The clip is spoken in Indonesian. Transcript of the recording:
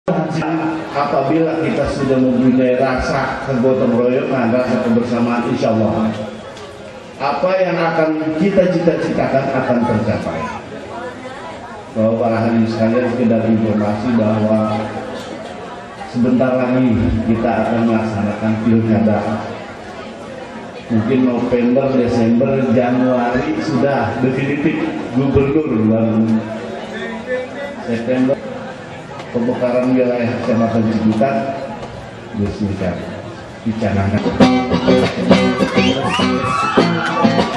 Apabila kita sudah mempunyai rasa kegotong royongan, rasa kebersamaan, insya Allah apa yang akan kita cita-citakan akan tercapai. Bahwa para hadirin sekalian, sekedar informasi bahwa sebentar lagi kita akan melaksanakan pilkada. Mungkin November, Desember, Januari sudah definitif gubernur, dan September pemekaran wilayah Kecamatan Ciputat diresmikan, dicanangkan.